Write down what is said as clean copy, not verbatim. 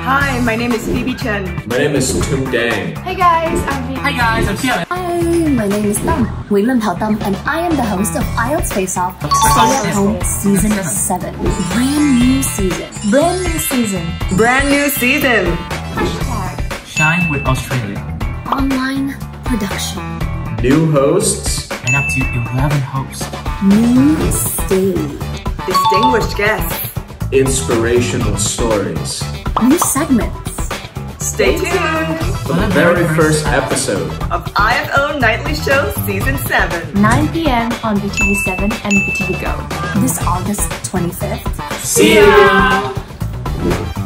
Hi, my name is Phoebe Chen. My name is Tung Dang. Hey guys, I'm Đình. Hi guys, I'm Chia. Hi, my name is Tâm, and I am the host of IELTS FACE-OFF, Stay at Home Season 7. Brand new season. Brand new season. Brand new season. Shine with Australia. Online production. New hosts. And up to 11 hosts. New stage. Distinguished guests. Inspirational stories. New segments. Stay tuned For the very first episode of IFO Nightly Show Season 7. 9 p.m. on VTV7 and VTVGo. This August 25th. See ya!